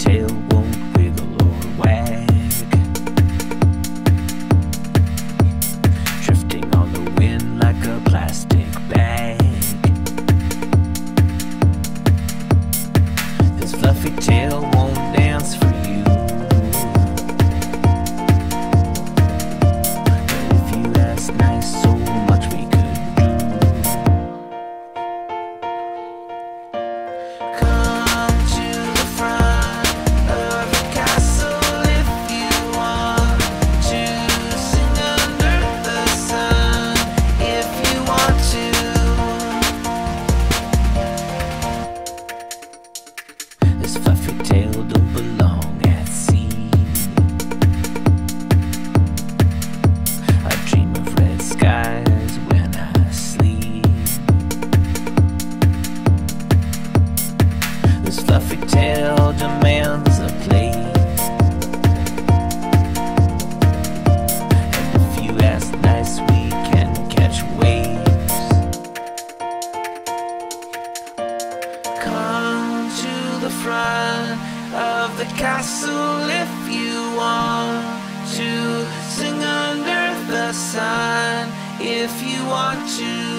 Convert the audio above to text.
tail won't wiggle or wag, drifting on the wind like a plastic bag. This fluffy tail won't dance for you, but if you ask nice, so much we could do. Come to the front of the castle if you want to sing under the sun, if you want to. This fluffy tail don't belong at sea. I dream of red skies when I sleep. This fluffy tail demands a place, and if you ask nice, we can catch waves. Come to the front of the castle if you want to sing under the sun, if you want to.